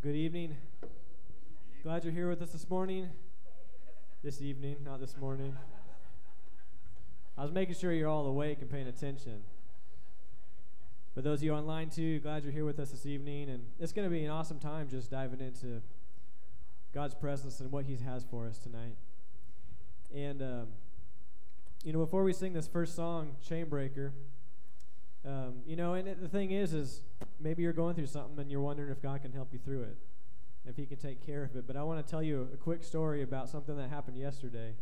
Good evening. Glad you're here with us this morning. This evening, not this morning. I was making sure you're all awake and paying attention. For those of you online too, glad you're here with us this evening. And it's going to be an awesome time just diving into God's presence and what He has for us tonight. And, before we sing this first song, Chainbreaker, and the thing is maybe you're going through something and you're wondering if God can help you through it, if He can take care of it. But I want to tell you a quick story about something that happened yesterday.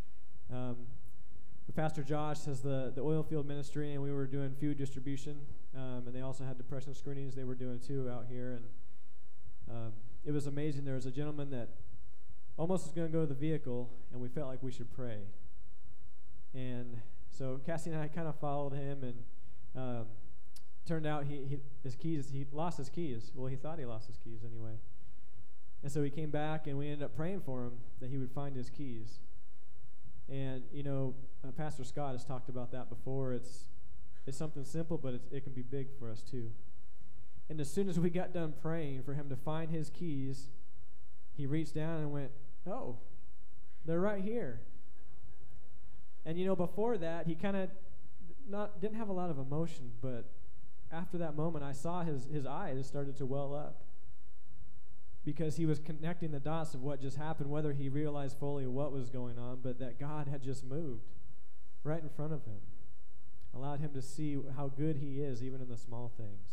Pastor Josh has the oil field ministry, and we were doing food distribution, and they also had depression screenings they were doing too out here. And it was amazing. There was a gentleman that almost was going to go to the vehicle, and we felt like we should pray. And so Cassie and I kind of followed him, and turned out he lost his keys. Well, he thought he lost his keys anyway. And so he came back, and we ended up praying for him that he would find his keys. And, Pastor Scott has talked about that before. It's something simple, but it can be big for us too. And as soon as we got done praying for him to find his keys, he reached down and went, "Oh, they're right here." And, before that, he kind of didn't have a lot of emotion, but after that moment, I saw his eyes started to well up, because he was connecting the dots of what just happened, whether he realized fully what was going on, but that God had just moved right in front of him, allowed him to see how good He is even in the small things.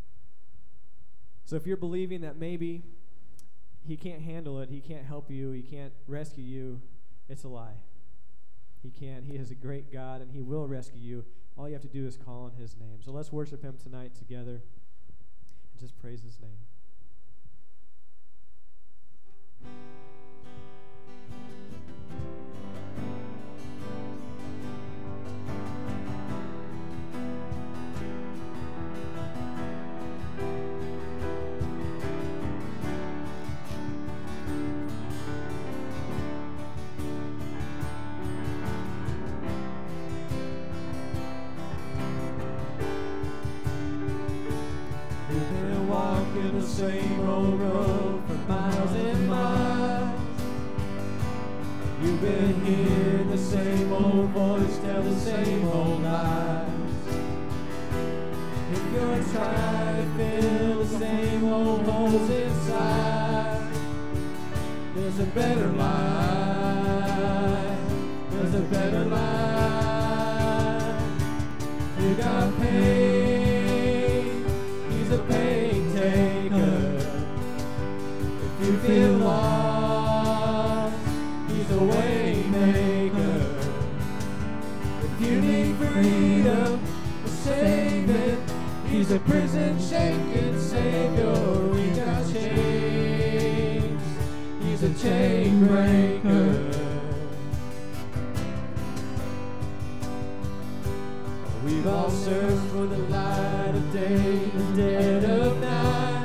So if you're believing that maybe He can't handle it, He can't help you, He can't rescue you, it's a lie. He can. He is a great God, and He will rescue you. All you have to do is call on His name. So let's worship Him tonight together and just praise His name. The same old road for miles and miles. You've been hearing the same old voice tell the same old lies. If you're trying to fill the same old holes inside, there's a better life. There's a better life. You got pain. He's a pain taker. If you feel lost, He's a way maker. If you need freedom to save it, He's a prison shaking Savior. He got chains. He's a chain breaker. We've all searched for the light of day, the dead of night.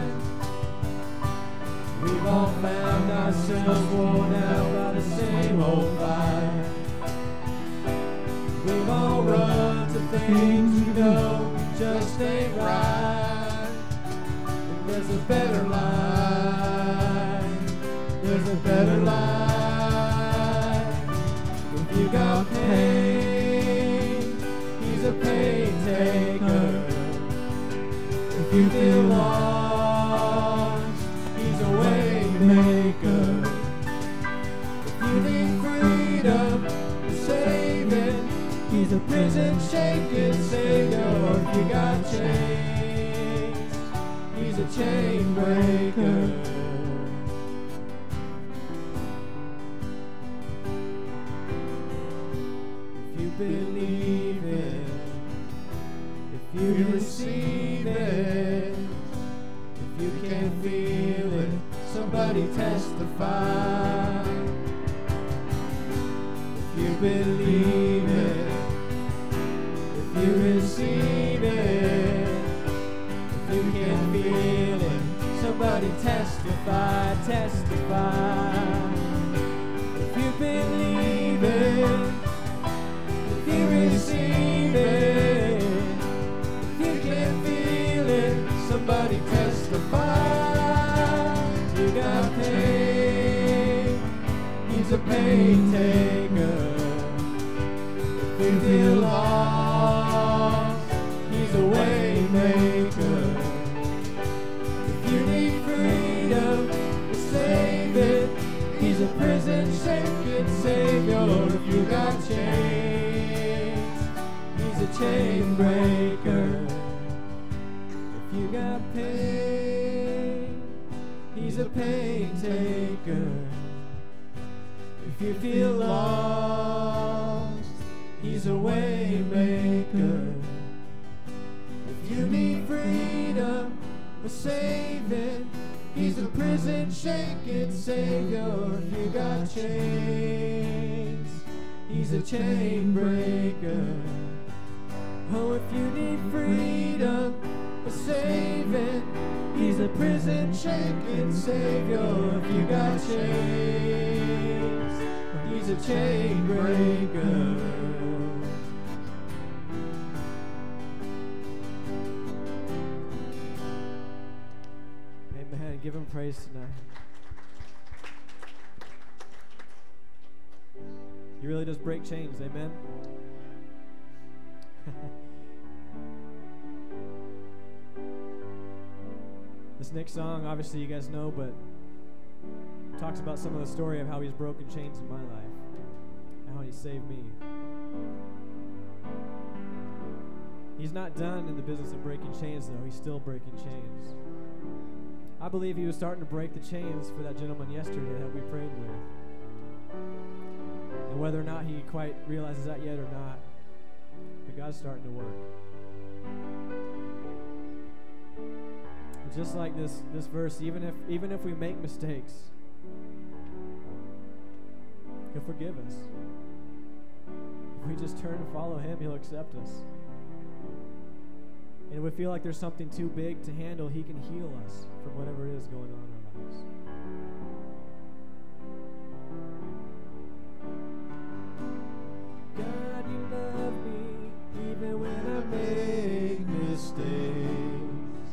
We've all found ourselves worn out by the same old fight. We've all run to things we know just ain't right. And there's a better life. There's a better life. If you got pain, He's a pain taker. If you feel lost, He's a way maker. If you need freedom to save it, He's a prison shaking Savior. If you got chains, He's a chain breaker. If you believe it, if you receive it, if you can feel it, somebody testify. If you believe it, if you receive it, if you can feel it, somebody testify, testify. If you believe it, if you receive it, if you can feel it, somebody testify. pain taker. If you feel lost, He's a way maker. If you need freedom to save it, He's a prison shaking Savior. If you got chains, He's a chain breaker. If you got pain, He's a pain taker. If you feel lost, He's a way maker. If you need freedom or saving, He's a prison shaking Savior. If you got chains, He's a chain breaker. Oh, if you need freedom or saving, He's a prison shaking Savior. If you got chains, He's a chain breaker. Amen. Give Him praise tonight. He really does break chains. Amen. This next song, obviously you guys know, but talks about some of the story of how He's broken chains in my life and how He saved me. He's not done in the business of breaking chains, though. He's still breaking chains. I believe He was starting to break the chains for that gentleman yesterday that we prayed with. And whether or not he quite realizes that yet or not, but God's starting to work. And just like this verse, even if we make mistakes, He'll forgive us. If we just turn and follow Him, He'll accept us. And if we feel like there's something too big to handle, He can heal us from whatever it is going on in our lives. God, You love me even when I make mistakes.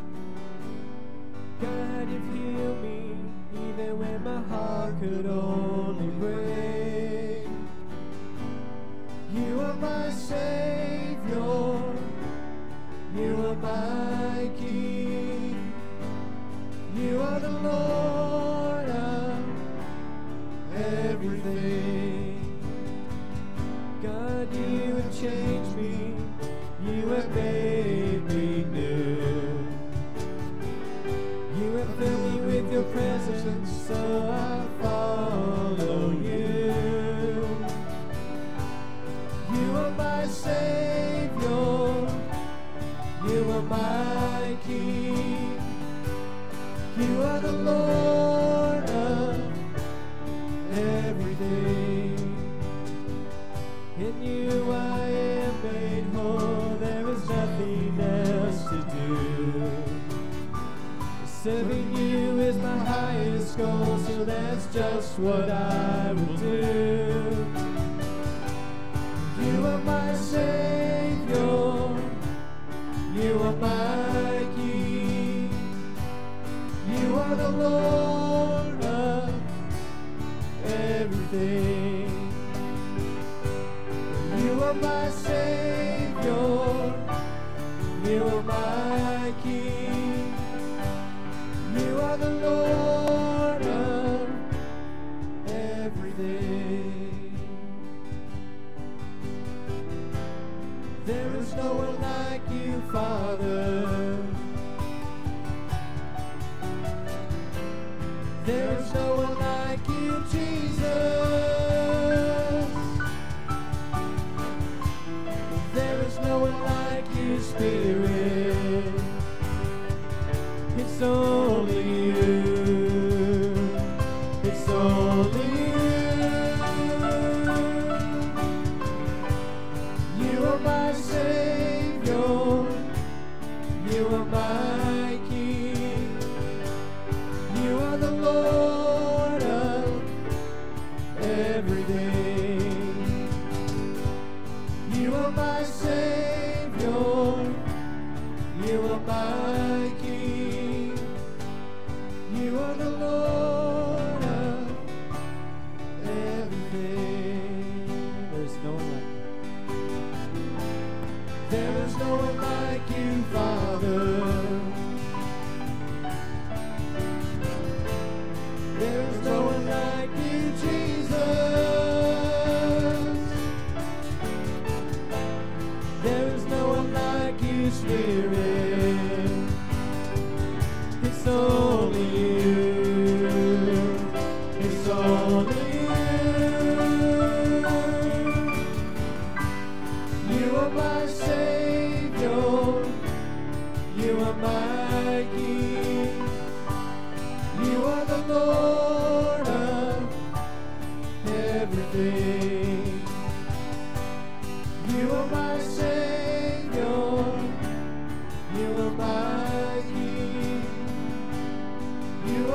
God, You've healed me even when my heart could only break. You are my Savior. You are my King. You are the Lord of everything. God, You have changed me. You have made me new. You have filled me with Your presence, so I follow You. You are my Savior. You are my King. You are the Lord of everything. In You I am made whole. There is nothing else to do. Serving You is my highest goal, so that's just what I will do. You are my Savior. You are my King. You are the Lord of everything. You are my Savior. You are my King. You are the Lord of everything. There is no one like You, Father. There is no one like You, Jesus. There is no one like You, Spirit. It's only You. It's only You. You are my Savior. You are my King. You are the Lord of everything. You are my Savior. You are my King. You are the Lord of everything.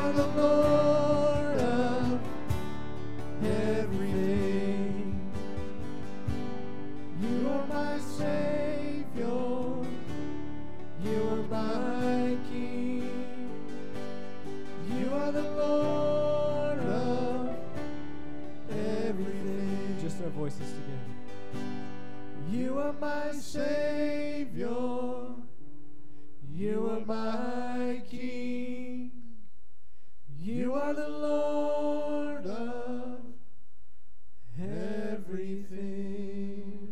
are the Lord of everything. You are my Savior. You are my King. You are the Lord of everything. Just our voices together. You are my Savior. You are my King. You are the Lord of everything.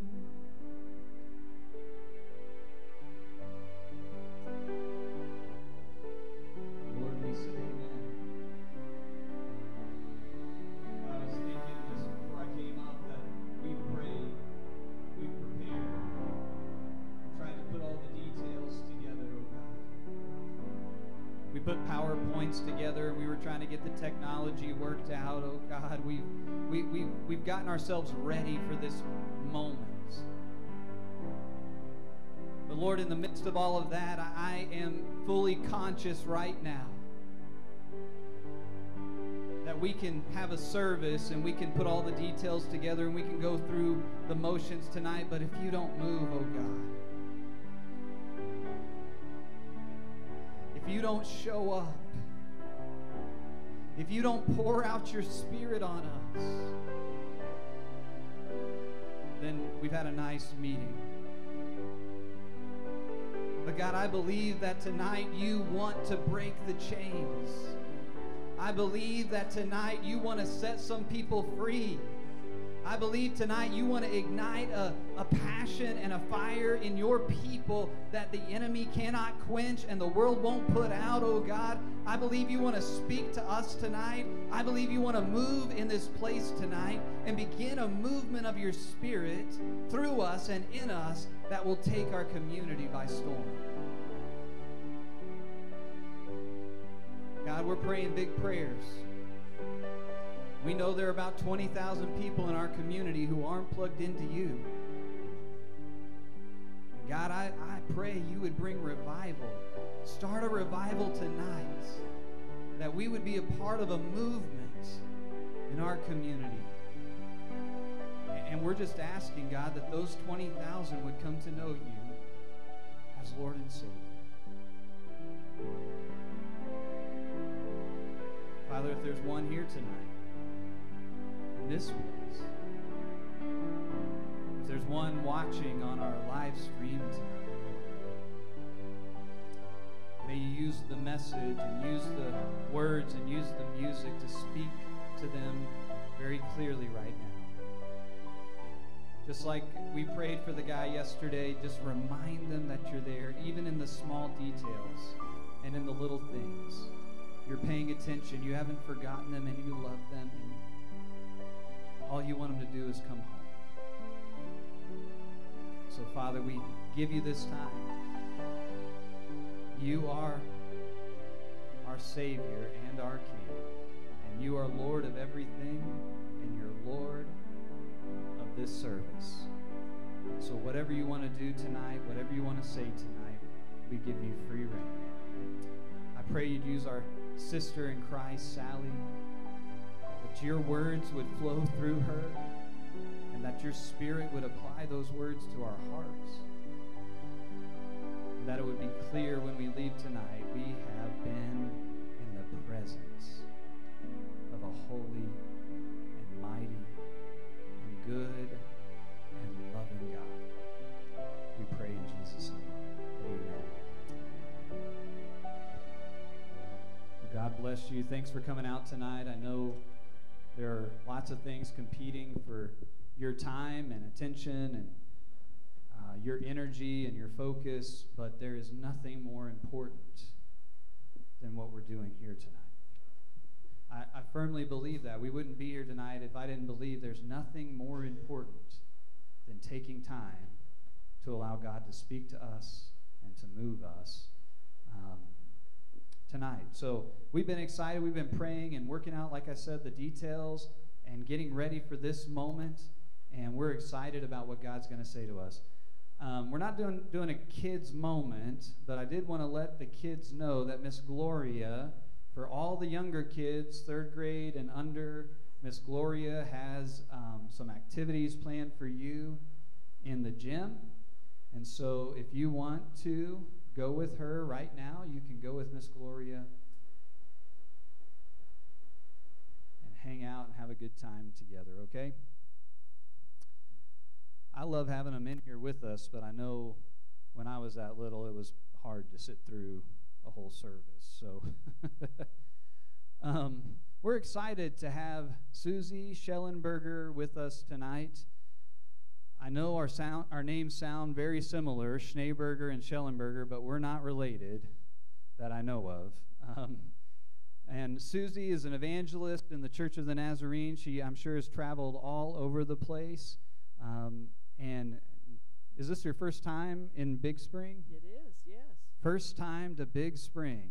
Lord, we say amen. I was thinking just before I came up that we prayed, we prepared, tried to put all the details together, oh God. We put PowerPoints together and we were trying to get the technology worked out, oh God. We've gotten ourselves ready for this moment. But Lord, in the midst of all of that, I am fully conscious right now that we can have a service and we can put all the details together and we can go through the motions tonight, but if you don't move, oh God, if you don't show up, if you don't pour out your Spirit on us, then we've had a nice meeting. But God, I believe that tonight you want to break the chains. I believe that tonight you want to set some people free. I believe tonight you want to ignite a passion and a fire in your people that the enemy cannot quench and the world won't put out, oh God. I believe you want to speak to us tonight. I believe you want to move in this place tonight and begin a movement of your Spirit through us and in us that will take our community by storm. God, we're praying big prayers. We know there are about 20,000 people in our community who aren't plugged into you. And God, I pray you would bring revival. Start a revival tonight, that we would be a part of a movement in our community. And we're just asking, God, that those 20,000 would come to know you as Lord and Savior. Father, if there's one here tonight, in this place, if there's one watching on our live stream tonight, may you use the message and use the words and use the music to speak to them very clearly right now. Just like we prayed for the guy yesterday, just remind them that you're there, even in the small details and in the little things. You're paying attention. You haven't forgotten them, and you love them. And all you want them to do is come home. So, Father, we give you this time. You are our Savior and our King. And you are Lord of everything, and you're Lord of this service. So whatever you want to do tonight, whatever you want to say tonight, we give you free rein. I pray you'd use our sister in Christ, Sally, that your words would flow through her and that your Spirit would apply those words to our hearts, and that it would be clear when we leave tonight we have been in the presence of a holy and mighty and good and loving God. We pray in Jesus' name. Amen. God bless you. Thanks for coming out tonight. I know there are lots of things competing for your time and attention and your energy and your focus, but there is nothing more important than what we're doing here tonight. I firmly believe that. We wouldn't be here tonight if I didn't believe there's nothing more important than taking time to allow God to speak to us and to move us tonight. So we've been excited. We've been praying and working out, like I said, the details and getting ready for this moment. And we're excited about what God's going to say to us. We're not doing a kids moment, but I did want to let the kids know that Miss Gloria For all the younger kids, 3rd grade and under, Miss Gloria has some activities planned for you in the gym. And so if you want to go with her right now, you can go with Miss Gloria and hang out and have a good time together, okay? I love having them in here with us, but I know when I was that little, it was hard to sit through a whole service. So we're excited to have Susie Schellenberger with us tonight. I know our names sound very similar, Schneeberger and Schellenberger, but we're not related that I know of. And Susie is an evangelist in the Church of the Nazarene. She, I'm sure, has traveled all over the place. And is this your first time in Big Spring? It is, yes. First time to Big Spring.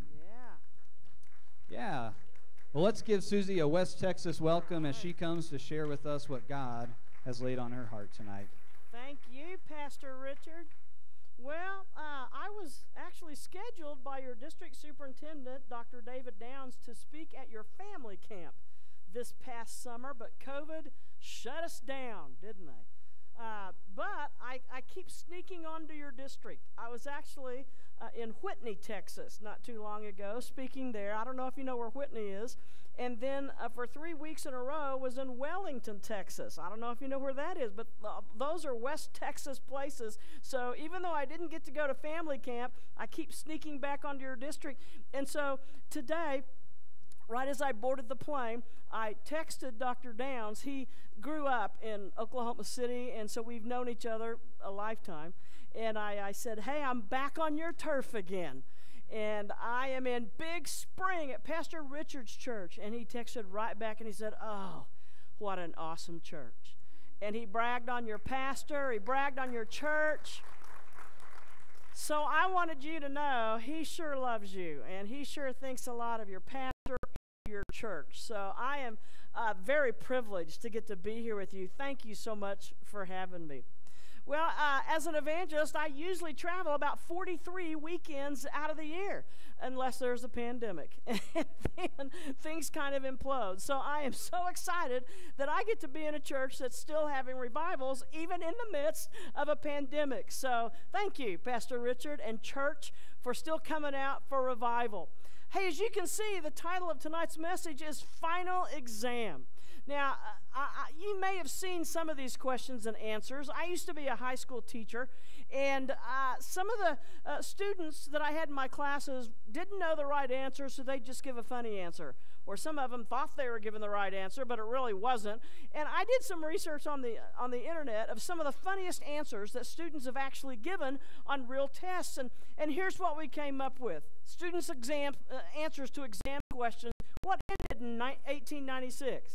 Yeah. Yeah. Well, let's give Susie a West Texas welcome as she comes to share with us what God has laid on her heart tonight. Thank you, Pastor Richard. Well, I was actually scheduled by your district superintendent, Dr. David Downs, to speak at your family camp this past summer, but COVID shut us down, didn't they? But I keep sneaking onto your district. I was actually in Whitney, Texas, not too long ago, speaking there. I don't know if you know where Whitney is. And then for 3 weeks in a row was in Wellington, Texas. I don't know if you know where that is, but those are West Texas places. So even though I didn't get to go to family camp, I keep sneaking back onto your district. And so today, right as I boarded the plane, I texted Dr. Downs. He grew up in Oklahoma City, and so we've known each other a lifetime. And I said, hey, I'm back on your turf again. And I am in Big Spring at Pastor Richard's church. And he texted right back and he said, oh, what an awesome church. And he bragged on your pastor. He bragged on your church. So I wanted you to know he sure loves you. And he sure thinks a lot of your pastor and your church. So I am very privileged to get to be here with you. Thank you so much for having me. Well, as an evangelist, I usually travel about 43 weekends out of the year, unless there's a pandemic. And then things kind of implode. So I am so excited that I get to be in a church that's still having revivals, even in the midst of a pandemic. So thank you, Pastor Richard and church, for still coming out for revival. Hey, as you can see, the title of tonight's message is Final Exam. Now, you may have seen some of these questions and answers. I used to be a high school teacher, and some of the students that I had in my classes didn't know the right answer, so they'd just give a funny answer. Or some of them thought they were giving the right answer, but it really wasn't. And I did some research on the internet of some of the funniest answers that students have actually given on real tests. And here's what we came up with. Students' answers to exam questions. What ended in 1896?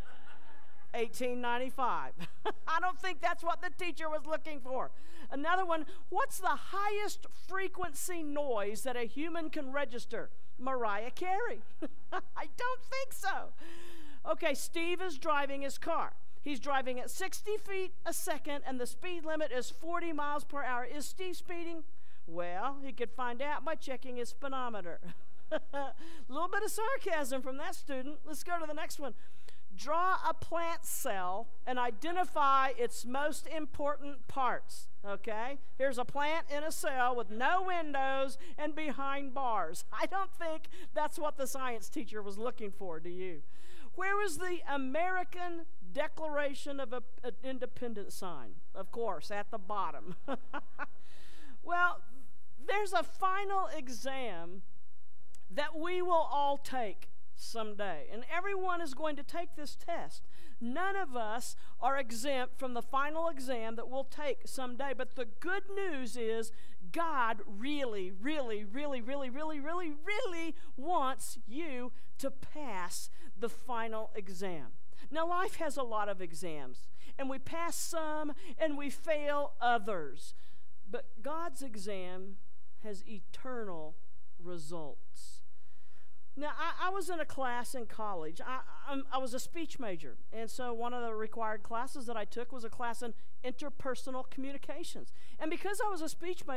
1895. I don't think that's what the teacher was looking for. Another one, what's the highest frequency noise that a human can register? Mariah Carey. I don't think so. Okay, Steve is driving his car. He's driving at 60 feet a second, and the speed limit is 40 miles per hour. Is Steve speeding? Well, he could find out by checking his speedometer. A little bit of sarcasm from that student. Let's go to the next one. Draw a plant cell and identify its most important parts, okay? Here's a plant in a cell with no windows and behind bars. I don't think that's what the science teacher was looking for, do you? Where is the American Declaration of Independence sign? Of course, at the bottom. Well, there's a final exam that we will all take someday, and everyone is going to take this test. None of us are exempt from the final exam that we'll take someday, but the good news is God really, really, really, really, really, really, really wants you to pass the final exam. Now, life has a lot of exams, and we pass some and we fail others, but God's exam has eternal results. Now, I was in a class in college. I was a speech major, and so one of the required classes that I took was a class in interpersonal communications. And because I was a speech major,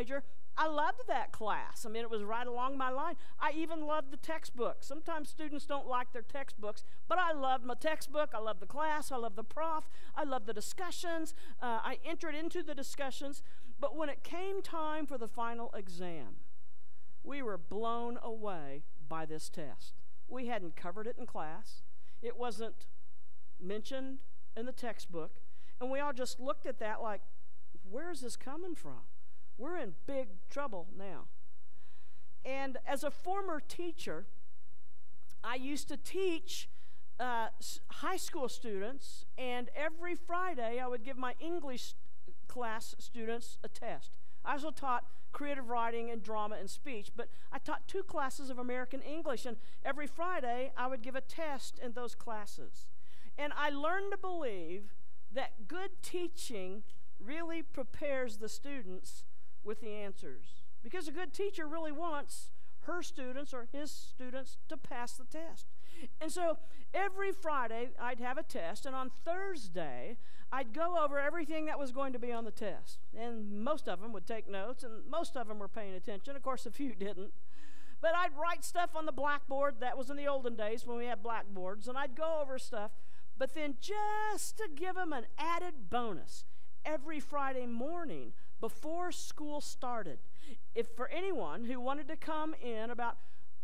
I loved that class. I mean, it was right along my line. I even loved the textbook. Sometimes students don't like their textbooks, but I loved my textbook. I loved the class. I loved the prof. I loved the discussions. I entered into the discussions. But when it came time for the final exam, we were blown away by this test. We hadn't covered it in class. It wasn't mentioned in the textbook. And we all just looked at that like, where is this coming from? We're in big trouble now. And as a former teacher, I used to teach high school students, and every Friday I would give my English class students a test. I also taught creative writing and drama and speech, but I taught 2 classes of American English, and every Friday I would give a test in those classes. And I learned to believe that good teaching really prepares the students with the answers, because a good teacher really wants her students or his students to pass the test. And so every Friday I'd have a test, and on Thursday I'd go over everything that was going to be on the test. And most of them would take notes, and most of them were paying attention. Of course, a few didn't. But I'd write stuff on the blackboard. That was in the olden days when we had blackboards, and I'd go over stuff. But then just to give them an added bonus, every Friday morning before school started, if for anyone who wanted to come in about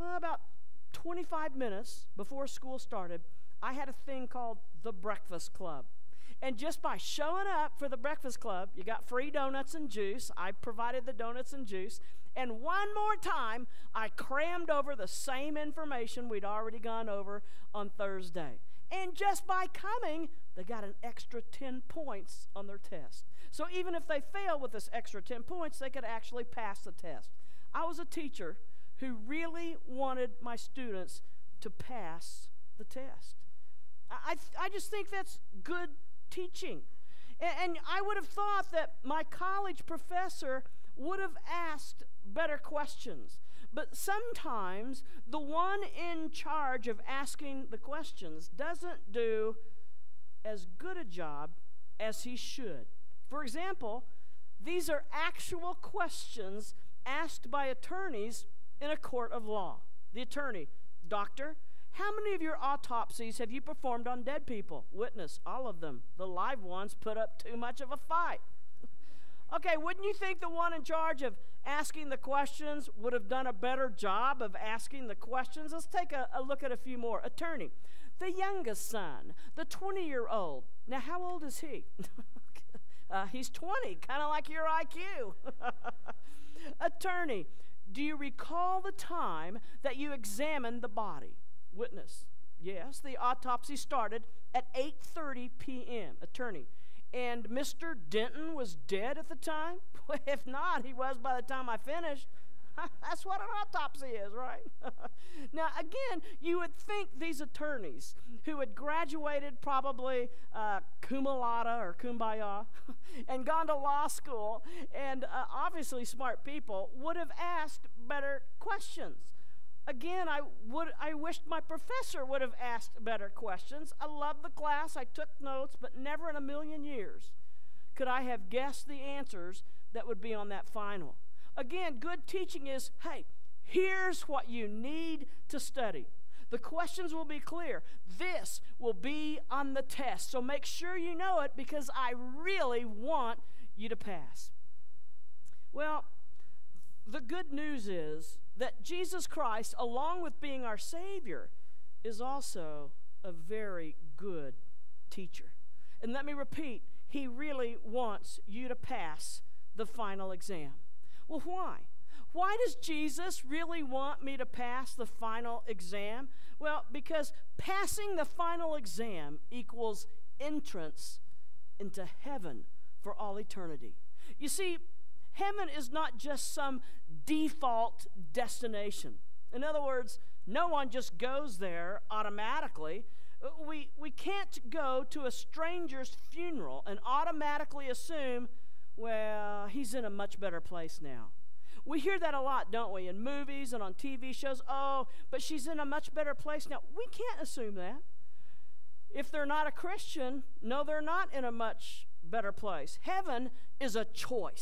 25 minutes before school started, I had a thing called the Breakfast Club. And just by showing up for the Breakfast Club, you got free donuts and juice. I provided the donuts and juice. And one more time, I crammed over the same information we'd already gone over on Thursday. And just by coming, they got an extra 10 points on their test. So even if they failed with this extra 10 points, they could actually pass the test. I was a teacher who really wanted my students to pass the test. I just think that's good teaching. And I would have thought that my college professor would have asked better questions. But sometimes the one in charge of asking the questions doesn't do as good a job as he should. For example, these are actual questions asked by attorneys in a court of law. The attorney, doctor, how many of your autopsies have you performed on dead people? Witness, all of them. The live ones put up too much of a fight. Okay, wouldn't you think the one in charge of asking the questions would have done a better job of asking the questions? Let's take a look at a few more. Attorney, the youngest son, the 20-year-old. Now, how old is he? He's 20, kind of like your IQ. Attorney, do you recall the time that you examined the body? Witness, yes, the autopsy started at 8:30 p.m. Attorney, and Mr. Denton was dead at the time? If not, he was by the time I finished. That's what an autopsy is, right? Now, again, you would think these attorneys who had graduated probably cum laude or kumbaya and gone to law school and obviously smart people would have asked better questions. Again, I wished my professor would have asked better questions. I loved the class. I took notes, but never in a million years could I have guessed the answers that would be on that final. Again, good teaching is, hey, here's what you need to study. The questions will be clear. This will be on the test. So make sure you know it because I really want you to pass. Well, the good news is that Jesus Christ, along with being our Savior, is also a very good teacher. And let me repeat, he really wants you to pass the final exam. Well, why? Why does Jesus really want me to pass the final exam? Well, because passing the final exam equals entrance into heaven for all eternity. You see, heaven is not just some default destination. In other words, no one just goes there automatically. We can't go to a stranger's funeral and automatically assume, well, he's in a much better place now. We hear that a lot, don't we, in movies and on TV shows. Oh, but she's in a much better place now. We can't assume that. If they're not a Christian, no, they're not in a much better place. Heaven is a choice.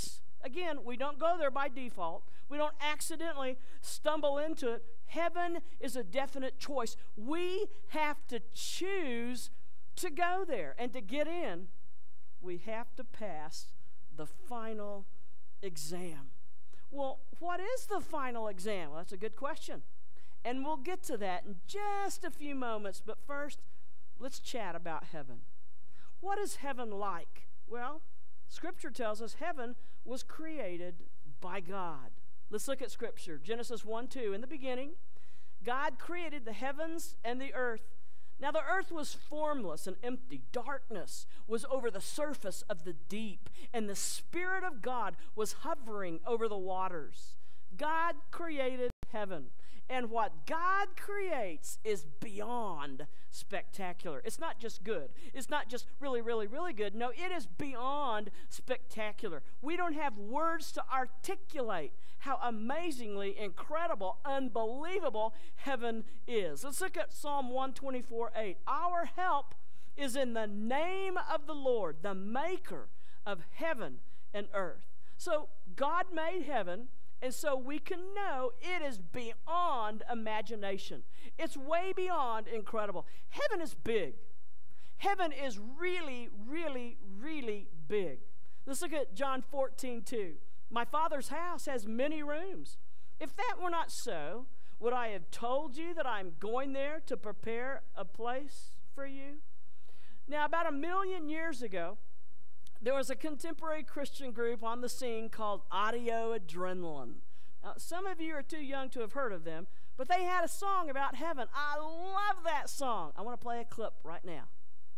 Again, we don't go there by default. We don't accidentally stumble into it. Heaven is a definite choice. We have to choose to go there. And to get in, we have to pass the final exam. Well, what is the final exam? Well, that's a good question. And we'll get to that in just a few moments. But first, let's chat about heaven. What is heaven like? Well, Scripture tells us heaven was created by God. Let's look at Scripture. Genesis 1:2. In the beginning, God created the heavens and the earth. Now the earth was formless and empty. Darkness was over the surface of the deep, and the Spirit of God was hovering over the waters. God created heaven. And what God creates is beyond spectacular. It's not just good. It's not just really, really, really good. No, it is beyond spectacular. We don't have words to articulate how amazingly incredible, unbelievable heaven is. Let's look at Psalm 124:8. Our help is in the name of the Lord, the maker of heaven and earth. So God made heaven, and so we can know it is beyond imagination. It's way beyond incredible. Heaven is big. Heaven is really, really, really big. Let's look at John 14:2. My Father's house has many rooms. If that were not so, would I have told you that I'm going there to prepare a place for you? Now, about 1 million years ago, there was a contemporary Christian group on the scene called Audio Adrenaline. Now, some of you are too young to have heard of them, but they had a song about heaven. I love that song. I want to play a clip right now.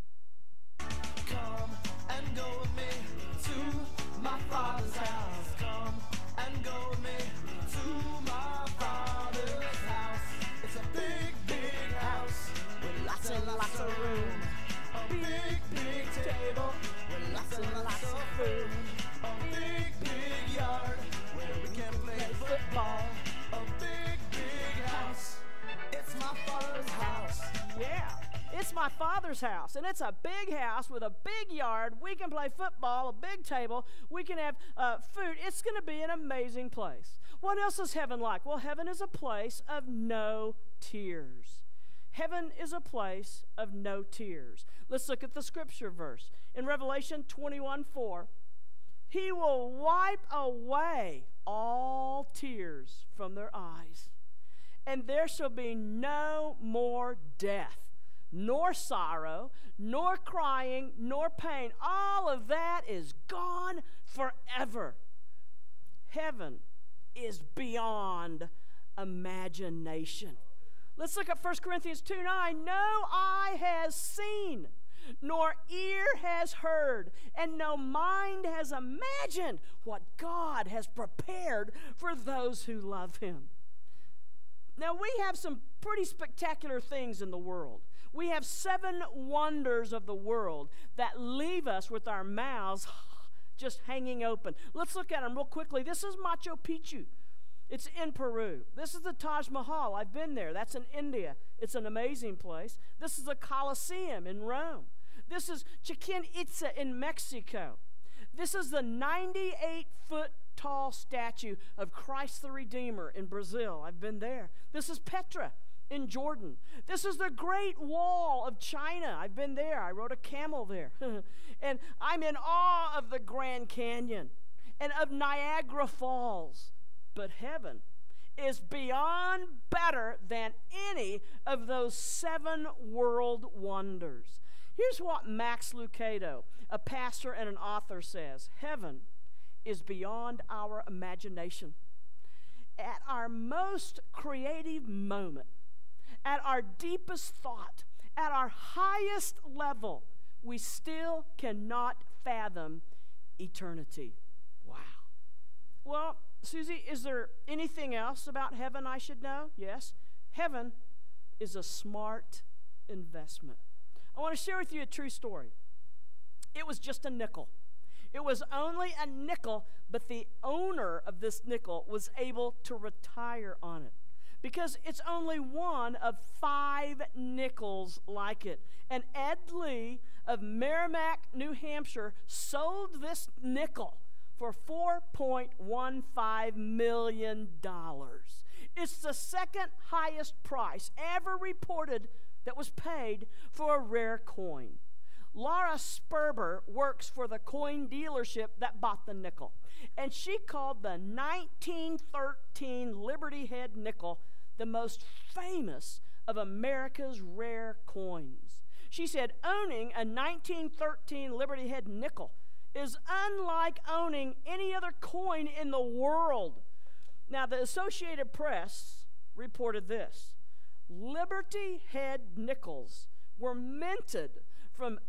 Come and go with me to my Father's house. Come and go with me to my Father's house. It's a big, big house with lots and lots of room. A big, big table with lots and lots of food. A big, big yard where we can play football. A big, big house. It's my Father's house. Yeah, it's my Father's house, and it's a big house with a big yard. We can play football, a big table. We can have food. It's going to be an amazing place. What else is heaven like? Well, heaven is a place of no tears. Heaven is a place of no tears. Let's look at the scripture verse. In Revelation 21:4, He will wipe away all tears from their eyes, and there shall be no more death, nor sorrow, nor crying, nor pain. All of that is gone forever. Heaven is beyond imagination. Let's look at 1 Corinthians 2:9. No eye has seen, nor ear has heard, and no mind has imagined what God has prepared for those who love Him. Now, we have some pretty spectacular things in the world. We have 7 wonders of the world that leave us with our mouths just hanging open. Let's look at them real quickly. This is Machu Picchu. It's in Peru. This is the Taj Mahal. I've been there. That's in India. It's an amazing place. This is the Colosseum in Rome. This is Chichen Itza in Mexico. This is the 98-foot tall statue of Christ the Redeemer in Brazil. I've been there. This is Petra in Jordan. This is the Great Wall of China. I've been there. I rode a camel there. And I'm in awe of the Grand Canyon and of Niagara Falls. But heaven is beyond better than any of those 7 world wonders. Here's what Max Lucado, a pastor and an author, says. Heaven is beyond our imagination. At our most creative moment, at our deepest thought, at our highest level, we still cannot fathom eternity. Wow. Well, Susie, is there anything else about heaven I should know? Yes. Heaven is a smart investment. I want to share with you a true story. It was just a nickel. It was only a nickel, but the owner of this nickel was able to retire on it because it's only one of 5 nickels like it. And Ed Lee of Merrimack, New Hampshire, sold this nickel for $4.15 million. It's the second highest price ever reported that was paid for a rare coin. Laura Sperber works for the coin dealership that bought the nickel, and she called the 1913 Liberty Head nickel the most famous of America's rare coins. She said owning a 1913 Liberty Head nickel is unlike owning any other coin in the world. Now, the Associated Press reported this: Liberty Head nickels were minted from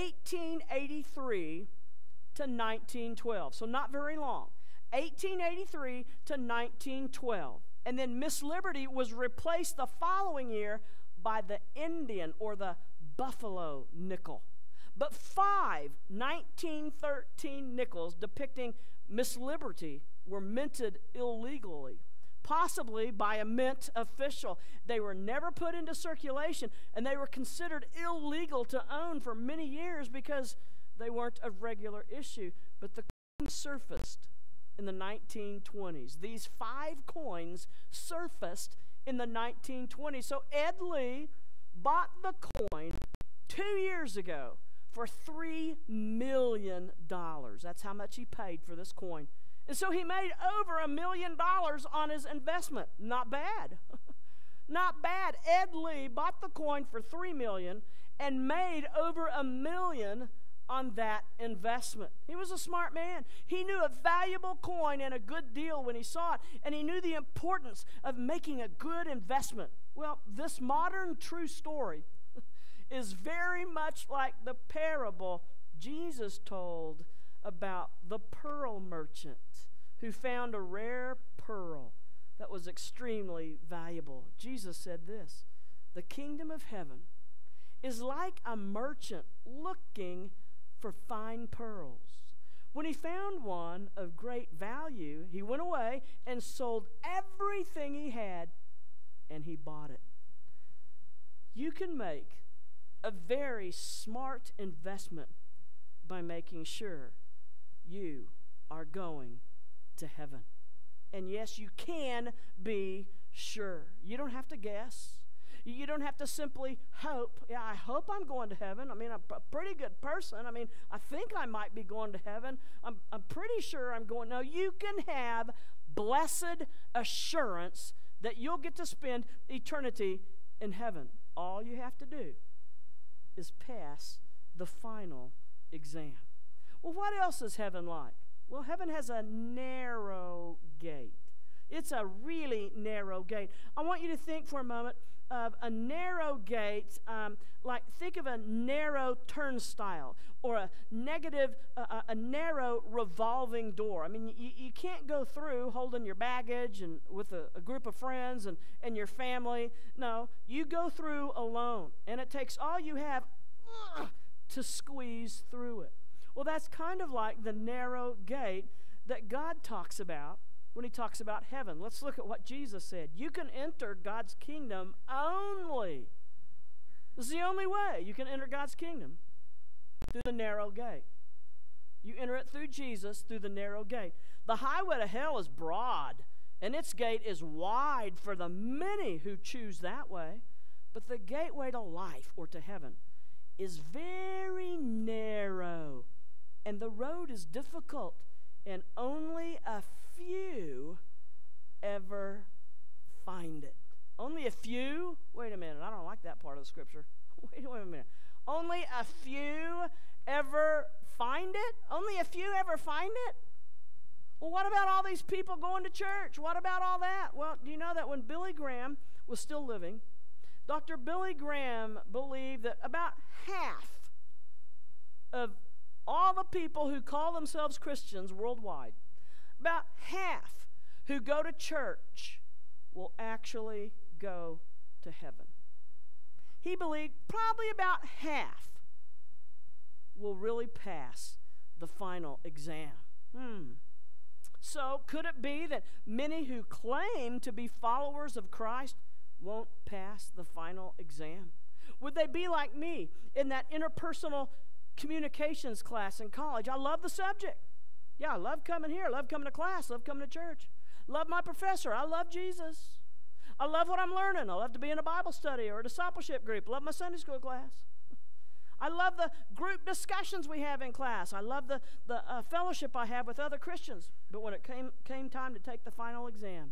1883 to 1912, so not very long. 1883 to 1912. And then Miss Liberty was replaced the following year by the Indian or the Buffalo nickel. But 5 1913 nickels depicting Miss Liberty were minted illegally, possibly by a mint official. They were never put into circulation, and they were considered illegal to own for many years because they weren't of regular issue. But the coin surfaced in the 1920s. These 5 coins surfaced in the 1920s. So Ed Lee bought the coin 2 years ago for $3 million. That's how much he paid for this coin. And so he made over $1 million on his investment. Not bad. Not bad. Ed Lee bought the coin for $3 million and made over $1 million on that investment. He was a smart man. He knew a valuable coin and a good deal when he saw it, and he knew the importance of making a good investment. Well, this modern true story is very much like the parable Jesus told about the pearl merchant who found a rare pearl that was extremely valuable. Jesus said this: the kingdom of heaven is like a merchant looking for fine pearls. When he found one of great value, he went away and sold everything he had, and he bought it. You can make a very smart investment by making sure you are going to heaven. And yes, you can be sure. You don't have to guess. You don't have to simply hope. Yeah, I hope I'm going to heaven. I mean, I'm a pretty good person. I mean, I think I might be going to heaven. I'm pretty sure I'm going. No, you can have blessed assurance that you'll get to spend eternity in heaven. All you have to do is pass the final exam. Well, what else is heaven like? Well, heaven has a narrow gate. It's a really narrow gate. I want you to think for a moment of a narrow gate, like think of a narrow turnstile or a narrow revolving door. I mean, you can't go through holding your baggage and with a group of friends and your family. No, you go through alone, and it takes all you have to squeeze through it. Well, that's kind of like the narrow gate that God talks about when he talks about heaven. Let's look at what Jesus said. You can enter God's kingdom only. This is the only way you can enter God's kingdom, through the narrow gate. You enter it through Jesus, through the narrow gate. The highway to hell is broad, and its gate is wide for the many who choose that way. But the gateway to life or to heaven is very narrow, and the road is difficult, and only a few ever find it. Only a few? Wait a minute, I don't like that part of the scripture. Wait a minute. Only a few ever find it? Only a few ever find it? Well, what about all these people going to church? What about all that? Well, do you know that when Billy Graham was still living, Dr. Billy Graham believed that about half of all the people who call themselves Christians worldwide, about half who go to church will actually go to heaven. He believed probably about half will really pass the final exam. So could it be that many who claim to be followers of Christ won't pass the final exam? Would they be like me in that interpersonal communications class in college? I love the subject. Yeah, I love coming here. I love coming to class. I love coming to church. Love my professor. I love Jesus. I love what I'm learning. I love to be in a Bible study or a discipleship group. I love my Sunday school class. I love the group discussions we have in class. I love the fellowship I have with other Christians. But when it came time to take the final exam,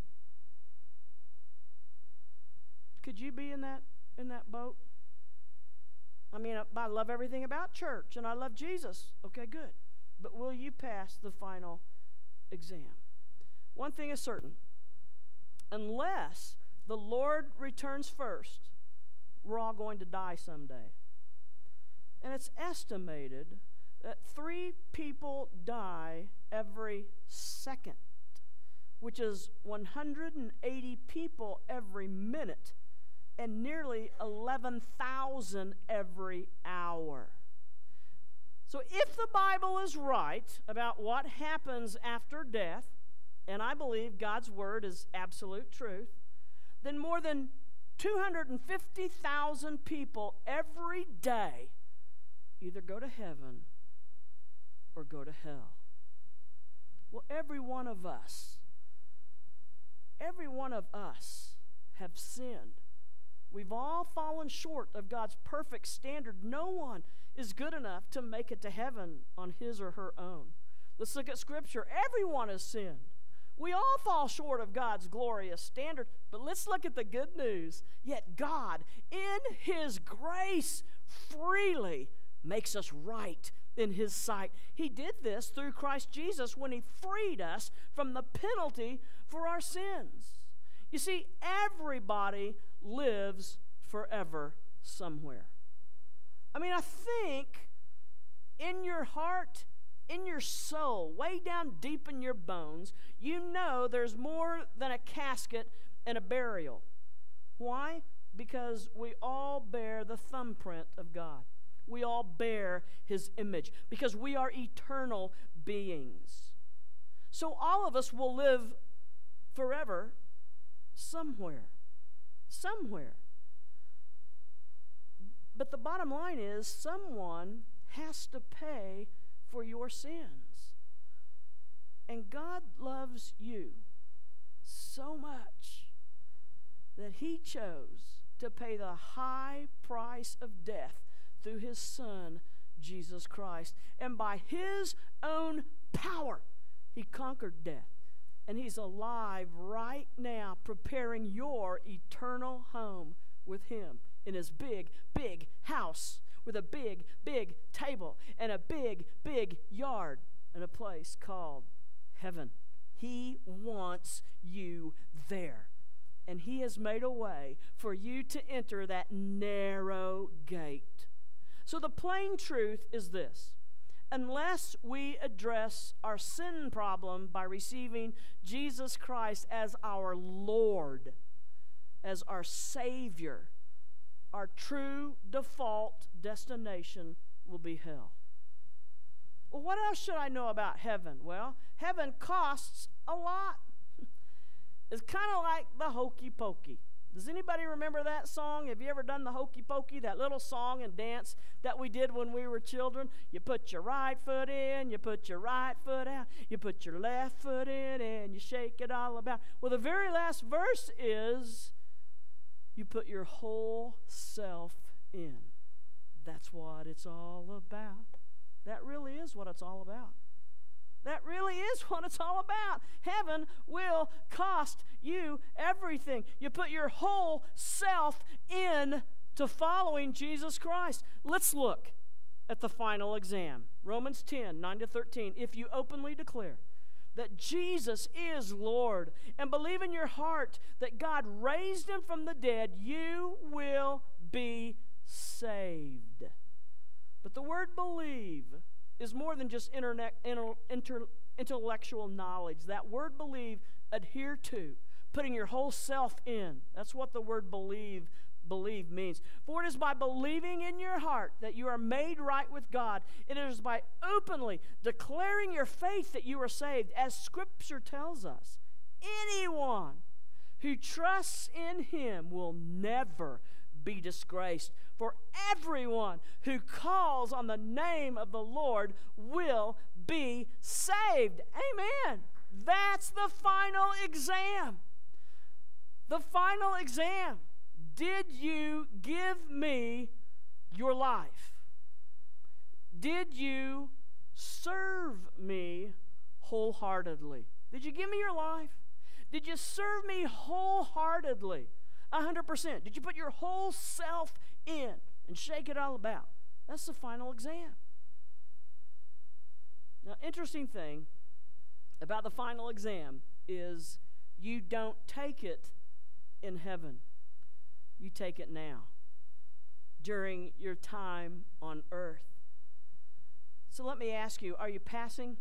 could you be in that boat? I mean, I love everything about church, and I love Jesus. Okay, good. But will you pass the final exam? One thing is certain. Unless the Lord returns first, we're all going to die someday. And it's estimated that 3 people die every second, which is 180 people every minute, and nearly 11,000 every hour. So if the Bible is right about what happens after death, and I believe God's word is absolute truth, then more than 250,000 people every day either go to heaven or go to hell. Well, every one of us have sinned. We've all fallen short of God's perfect standard. No one is good enough to make it to heaven on his or her own. Let's look at Scripture. Everyone has sinned. We all fall short of God's glorious standard, but let's look at the good news. Yet God, in his grace, freely makes us right in his sight. He did this through Christ Jesus when he freed us from the penalty for our sins. You see, everybody lives forever somewhere. I mean, I think in your heart, in your soul, way down deep in your bones, you know there's more than a casket and a burial. Why? Because we all bear the thumbprint of God. We all bear his image because we are eternal beings. So all of us will live forever somewhere. Somewhere. But the bottom line is someone has to pay for your sins. And God loves you so much that he chose to pay the high price of death through his Son, Jesus Christ. And by his own power, he conquered death. And he's alive right now, preparing your eternal home with him in his big, big house with a big, big table and a big, big yard and a place called heaven. He wants you there. And he has made a way for you to enter that narrow gate. So the plain truth is this. Unless we address our sin problem by receiving Jesus Christ as our Lord, as our Savior, our true default destination will be hell. Well, what else should I know about heaven? Well, heaven costs a lot. It's kind of like the Hokey Pokey. Does anybody remember that song? Have you ever done the Hokey Pokey, that little song and dance that we did when we were children? You put your right foot in, you put your right foot out, you put your left foot in, and you shake it all about. Well, the very last verse is, you put your whole self in. That's what it's all about. That really is what it's all about. That really is what it's all about. Heaven will cost you everything. You put your whole self in to following Jesus Christ. Let's look at the final exam. Romans 10, 9-13. If you openly declare that Jesus is Lord and believe in your heart that God raised him from the dead, you will be saved. But the word believe is more than just intellectual knowledge. That word believe, adhere to, putting your whole self in. That's what the word believe means. For it is by believing in your heart that you are made right with God. It is by openly declaring your faith that you are saved. As Scripture tells us, anyone who trusts in him will never be disgraced. For everyone who calls on the name of the Lord will be saved. Amen. That's the final exam. The final exam. Did you give me your life? Did you serve me wholeheartedly? Did you give me your life? Did you serve me wholeheartedly? 100%. Did you put your whole self in and shake it all about? That's the final exam. Now, interesting thing about the final exam is you don't take it in heaven. You take it now, during your time on earth. So let me ask you, are you passing?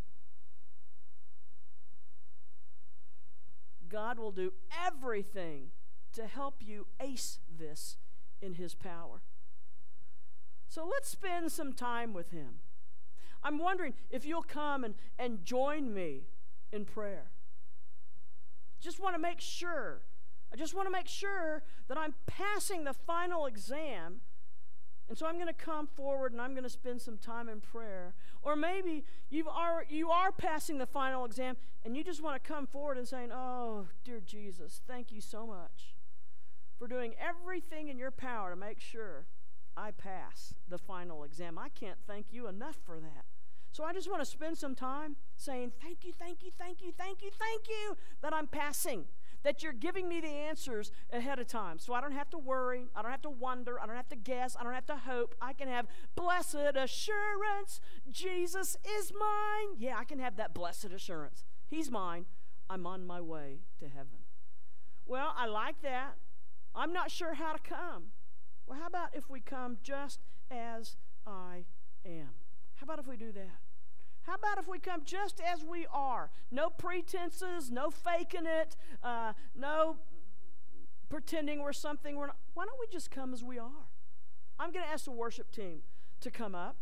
God will do everything to help you ace this in His power. So let's spend some time with Him. I'm wondering if you'll come and join me in prayer. Just want to make sure. I just want to make sure that I'm passing the final exam. And so I'm going to come forward and I'm going to spend some time in prayer. Or maybe you are passing the final exam and you just want to come forward and saying, "Oh, dear Jesus, thank you so much for doing everything in your power to make sure I pass the final exam. I can't thank you enough for that." So I just want to spend some time saying, "Thank you, thank you, thank you, thank you, thank you that I'm passing, that you're giving me the answers ahead of time. So I don't have to worry, I don't have to wonder, I don't have to guess, I don't have to hope. I can have blessed assurance, Jesus is mine." Yeah, I can have that blessed assurance. He's mine. I'm on my way to heaven. Well, I like that. I'm not sure how to come. Well, how about if we come just as I am? How about if we do that? How about if we come just as we are? No pretenses, no faking it, no pretending we're something we're not. Why don't we just come as we are? I'm going to ask the worship team to come up.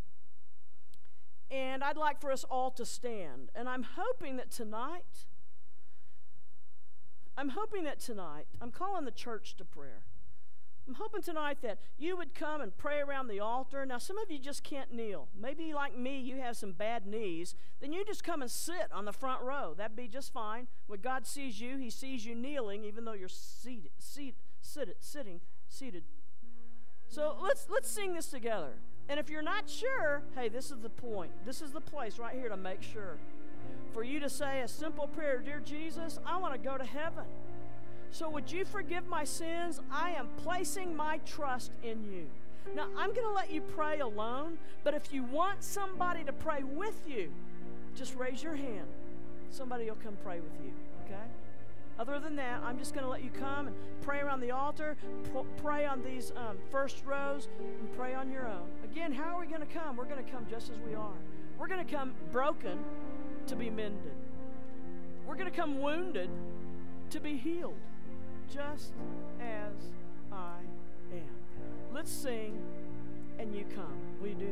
And I'd like for us all to stand. And I'm hoping that tonight, I'm calling the church to prayer. I'm hoping tonight that you would come and pray around the altar. Now, some of you just can't kneel. Maybe like me, you have some bad knees. Then you just come and sit on the front row. That'd be just fine. When God sees you, He sees you kneeling, even though you're seated. So let's sing this together. And if you're not sure, hey, this is the point. This is the place right here to make sure. For you to say a simple prayer, "Dear Jesus, I want to go to heaven. So would you forgive my sins? I am placing my trust in you." Now, I'm going to let you pray alone, but if you want somebody to pray with you, just raise your hand. Somebody will come pray with you, okay? Other than that, I'm just going to let you come and pray around the altar, pray on these first rows, and pray on your own. Again, how are we going to come? We're going to come just as we are. We're going to come broken to be mended. We're going to come wounded to be healed. Just as I am. Let's sing and you come. Will you do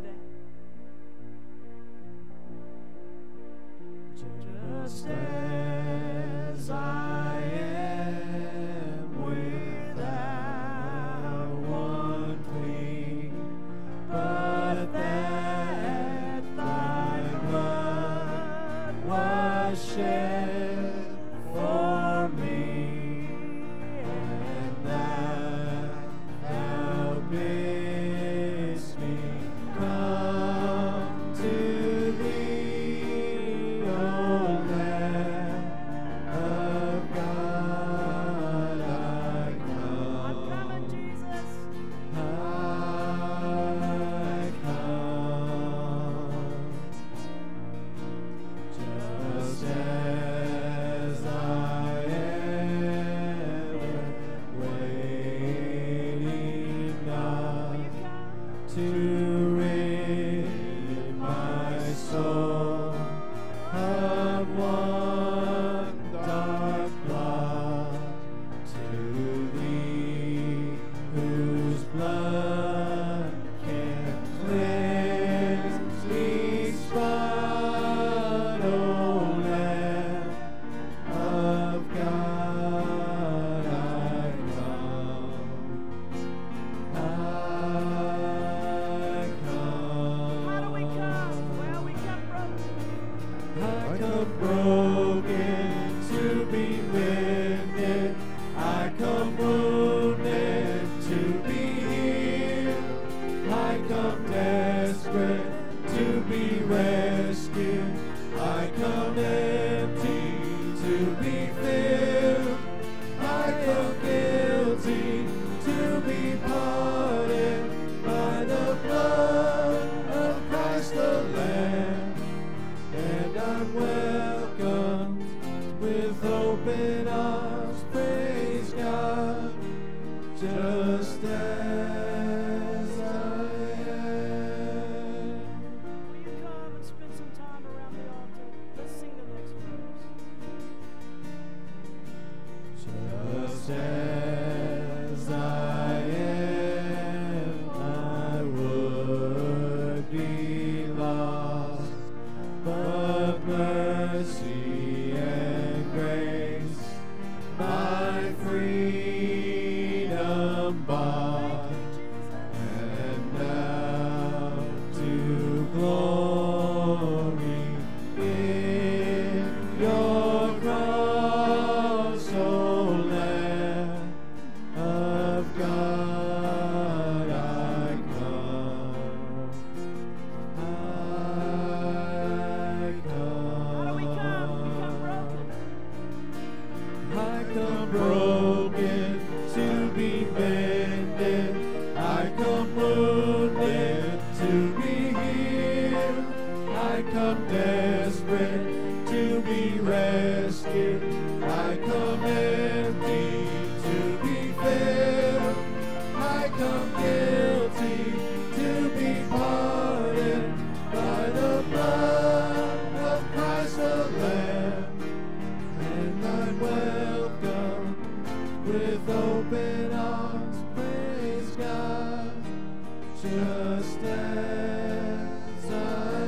that? Just as I am, without one plea, but that thy blood was shed for me. come desperate to be rescued. I come empty to be filled. I come guilty to be pardoned by the blood of Christ the Lamb. And I'm welcomed with open arms, praise God, just as I am. Will you come and spend some time around the altar? Let's sing the next verse. Just as I am, I would be lost, but mercy and grace my freedom bought, and now to glory in your cross, O Lamb of God, I come. How do we come? We come broken. I come broken to be mended. I come wounded to be healed. I come desperate to be rescued. I come empty to be filled. I come guilty to be pardoned by the blood of Christ the Lamb. And I'm welcome with open arms, praise God, just as I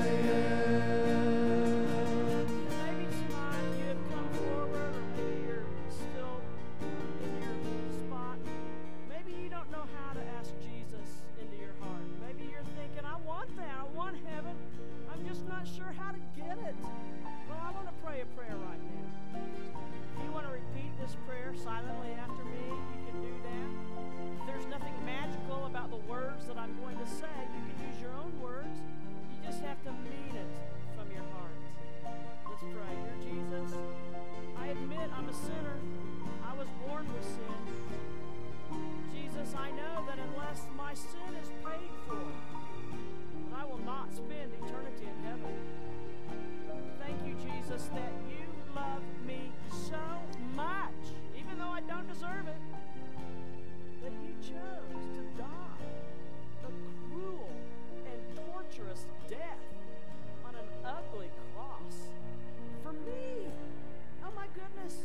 am. Maybe tonight you have come forward, or maybe you're still in your spot. Maybe you don't know how to ask Jesus into your heart. Maybe you're thinking, I want that. I want heaven. I'm just not sure how to get it. Well, I want to pray a prayer right now. If you want to repeat this prayer silently after me, you can do that. If there's nothing magical about the words that I'm going to say, you can use your own words. You just have to mean it from your heart. Let's pray. Dear Jesus, I admit I'm a sinner. I was born with sin. Jesus, I know that unless my sin is paid for, that I will not spend eternity in heaven. Thank you, Jesus, that you love me so much, even though I don't deserve it, that you chose to die a cruel and torturous death on an ugly cross for me. Oh my goodness.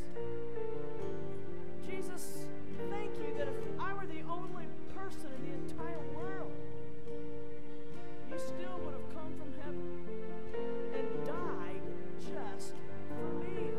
Jesus, thank you that if I were the only person in the entire world, you still would have come from heaven and died just for me.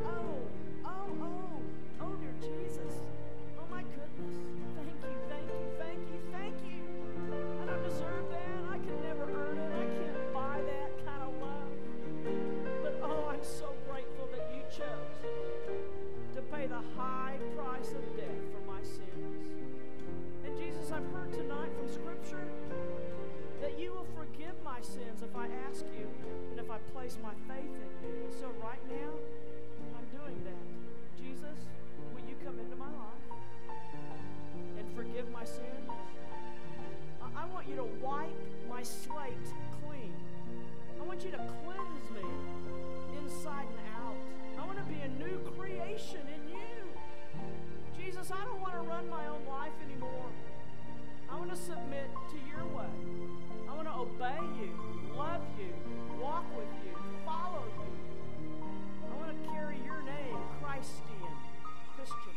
Oh, dear Jesus. Oh my goodness. Thank you, thank you, thank you, thank you. I don't deserve that. I can never earn it. I can't buy that kind of love. But oh, I'm so grateful that you chose to pay the high price of death for my sins. And Jesus, I've heard tonight from Scripture that you will forgive my sins if I ask you and if I place my faith in you. And so right now, I'm doing that. Jesus, will you come into my life and forgive my sins? I want you to wipe my slate clean. I want you to cleanse me inside and out. I want to be a new creation in you. Jesus, I don't want to run my own life anymore. I want to submit to your way. I want to obey you, love you, walk with you, follow you. I want to carry your name, Christian, Christian.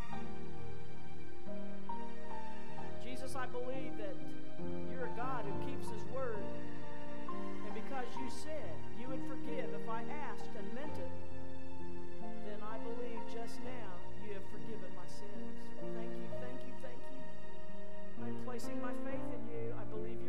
Jesus, I believe that you're a God who keeps his word. And because you said you would forgive if I asked and meant it, then I believe just now you have forgiven my sins. Thank you, thank you, thank you. I'm placing my faith in you. I believe you're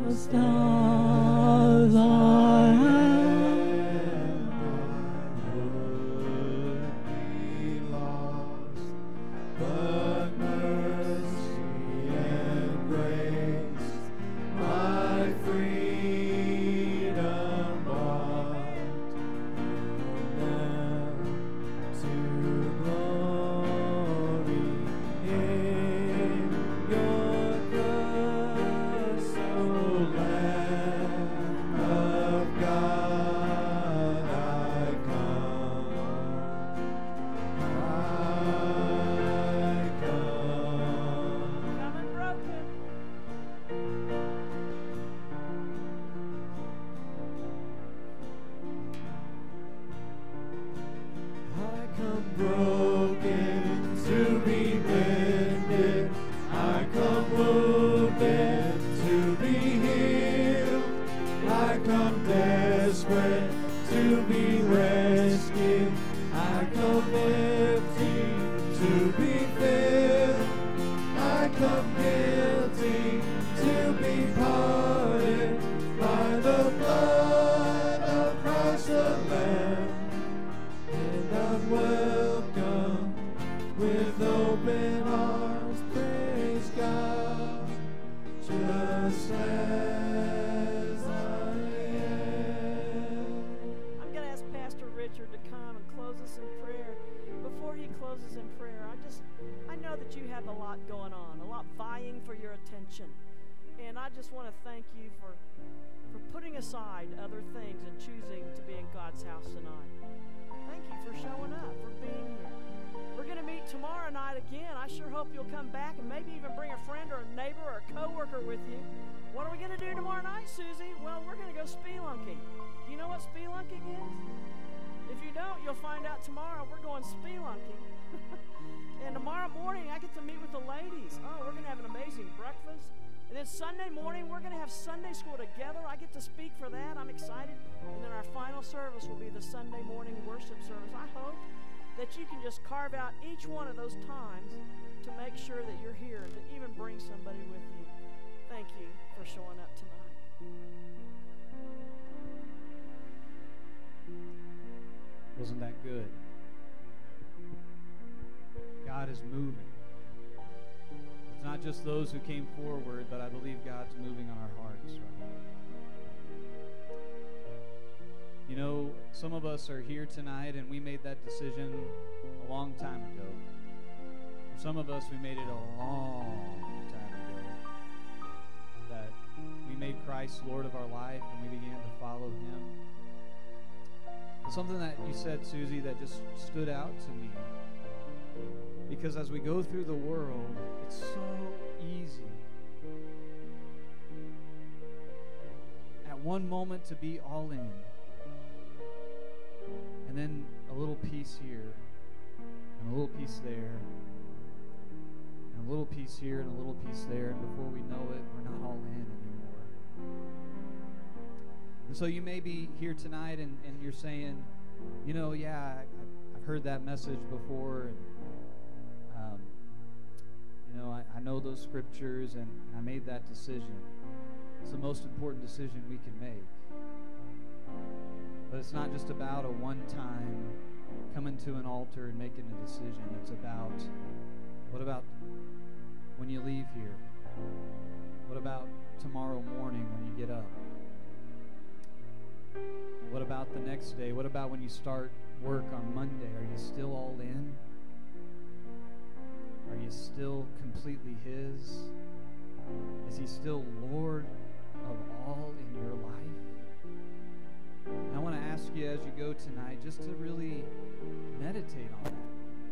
As I aside other things and choosing to be in God's house tonight. Thank you for showing up, for being here. We're going to meet tomorrow night again. I sure hope you'll come back and maybe even bring a friend or a neighbor or a coworker with you. What are we going to do tomorrow night, Susie? Well, we're going to go spelunking. Do you know what spelunking is? If you don't, you'll find out tomorrow. We're going spelunking. And tomorrow morning, I get to meet with the ladies. Oh, we're going to have an amazing breakfast. And then Sunday morning, we're going to have Sunday school together. I get to speak for that. I'm excited. And then our final service will be the Sunday morning worship service. I hope that you can just carve out each one of those times to make sure that you're here and to even bring somebody with you. Thank you for showing up tonight. Wasn't that good? God is moving. It's not just those who came forward, but I believe God's moving on our hearts right now. You know, some of us are here tonight and we made that decision a long time ago. For some of us, we made it a long time ago. That we made Christ Lord of our life and we began to follow Him. Something that you said, Susie, that just stood out to me. Because as we go through the world, it's so easy at one moment to be all in. And then a little piece here, and a little piece there, and a little piece here, and a little piece there, and before we know it, we're not all in anymore. And so you may be here tonight and you're saying, you know, yeah, I've heard that message before, and you know, I know those scriptures, and I made that decision. It's the most important decision we can make. But it's not just about a one-time coming to an altar and making a decision. It's about, what about when you leave here? What about tomorrow morning when you get up? What about the next day? What about when you start work on Monday? Are you still all in? Are you still completely His? Is He still Lord of all in your life? And I want to ask you as you go tonight just to really meditate on that.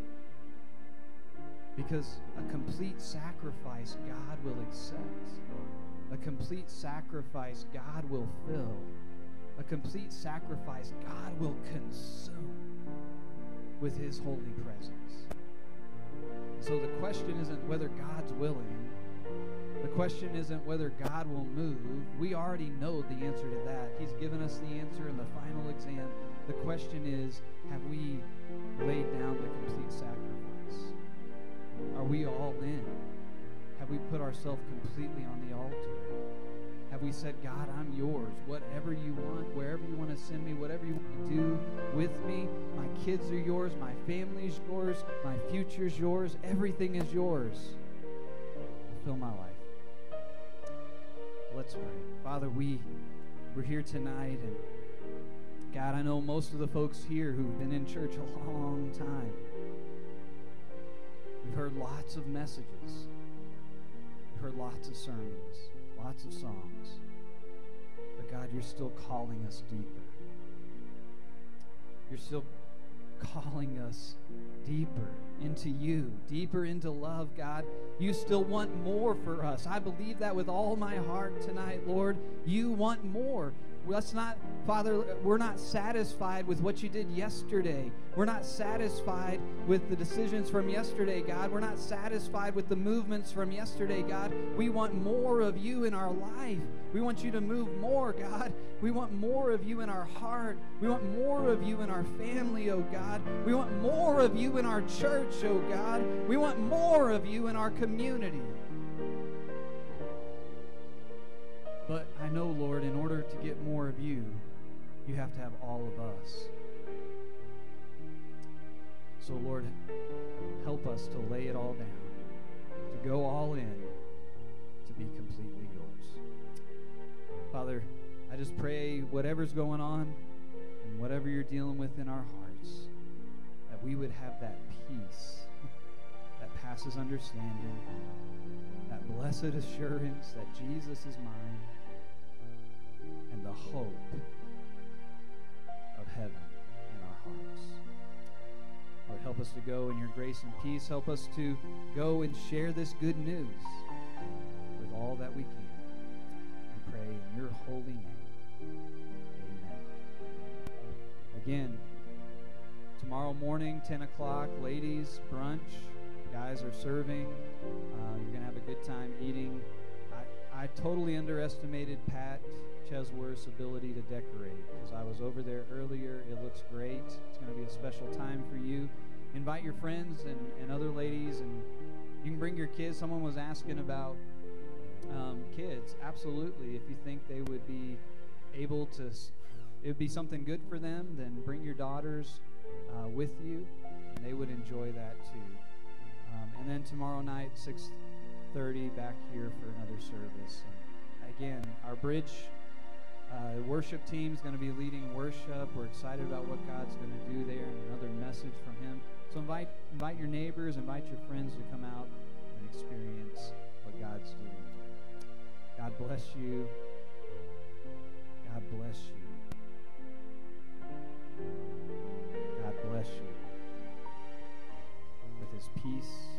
Because a complete sacrifice God will accept. A complete sacrifice God will fill. A complete sacrifice God will consume with His holy presence. So the question isn't whether God's willing. The question isn't whether God will move. We already know the answer to that. He's given us the answer in the final exam. The question is, have we laid down the complete sacrifice? Are we all in? Have we put ourselves completely on the altar? Have we said, God, I'm yours. Whatever you want, wherever you want to send me, whatever you want to do with me, my kids are yours, my family's yours, my future's yours, everything is yours. Fill my life. Let's pray. Father, we're here tonight, and God, I know most of the folks here who've been in church a long time. We've heard lots of messages. We've heard lots of sermons, lots of songs. But God, you're still calling us deeper. You're still calling us deeper into you, deeper into love, God. You still want more for us. I believe that with all my heart tonight, Lord. You want more. Let's not, Father, we're not satisfied with what you did yesterday. We're not satisfied with the decisions from yesterday, God. We're not satisfied with the movements from yesterday, God. We want more of you in our life. We want you to move more, God. We want more of you in our heart. We want more of you in our family, oh God. We want more of you in our church, oh God. We want more of you in our community. But I know, Lord, in order to get more of you, you have to have all of us. So, Lord, help us to lay it all down, to go all in, to be completely yours. Father, I just pray whatever's going on and whatever you're dealing with in our hearts, that we would have that peace that passes understanding, that blessed assurance that Jesus is mine, and the hope of heaven in our hearts. Lord, help us to go in your grace and peace. Help us to go and share this good news with all that we can. We pray in your holy name. Amen. Again, tomorrow morning, 10 o'clock, ladies, brunch. Guys are serving. You're going to have a good time eating. I totally underestimated Pat Chesworth's ability to decorate, because I was over there earlier. It looks great. It's going to be a special time for you. Invite your friends and other ladies, and you can bring your kids. Someone was asking about kids. Absolutely. If you think they would be able to, it would be something good for them, then bring your daughters with you, and they would enjoy that too. And then tomorrow night, 6:30, back here for another service. And again, our Bridge worship team is going to be leading worship. We're excited about what God's going to do there, and another message from Him. So invite your neighbors, invite your friends to come out and experience what God's doing. God bless you. God bless you. God bless you with His peace